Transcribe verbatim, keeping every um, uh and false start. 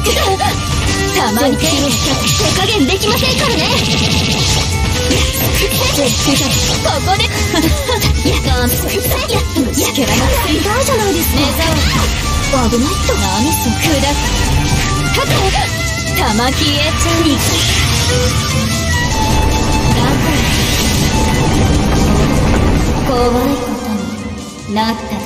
たまに手加減できませんからね。ここでいやいやけらなくていたじゃないですか。危ないと何そ砕く玉消えちゃう。だから怖いことになった。